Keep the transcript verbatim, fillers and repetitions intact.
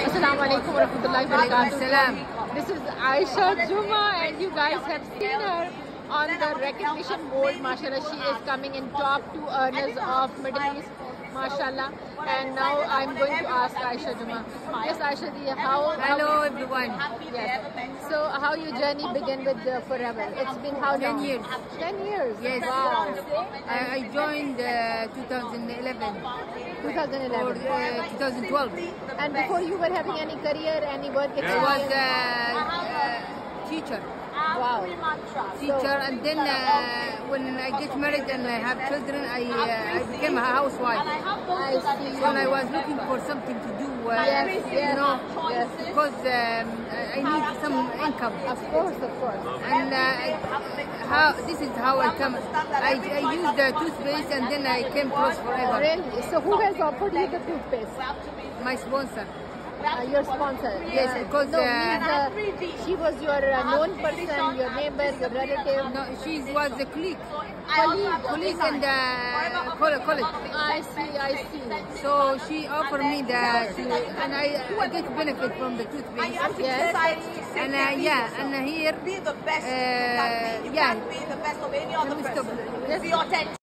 Assalamualaikum warahmatullahi wabarakatuh. This is Aisha Juma, and you guys have seen her on the recognition board. Mashallah, she is coming in top two earners of Middle East, mashallah. And now I'm going to ask Aisha Juma. Yes, Aisha, how, how hello everyone. Yes. So how your journey began with uh, Forever? It's been how long? Ten years. Ten years. Yes. Wow. I, I joined uh, twenty eleven. twenty eleven. Or uh, twenty twelve. And before you were having any career, any work experience? I was a uh, uh, teacher. Wow. Teacher, and then uh, when I get married and I have children, I uh, I became a housewife. I see. So I was looking for something to do. Uh, yes, you yes, know, yes. because um, I need some income. Of course, of course. And uh, how this is how I come. I, I used the toothpaste and then I came close Forever. Really? So who has offered you the toothpaste? My sponsor. Uh, your sponsor? Yes, uh, because no, uh, uh, she was your uh, known person, your neighbor, your relative. No, she was a colleague. Colleague, colleague in the college. I see, I see. So she offered me that, and I, I get benefit from the toothpaste. Yes. And uh, yeah, and here, uh, yeah. Let me stop.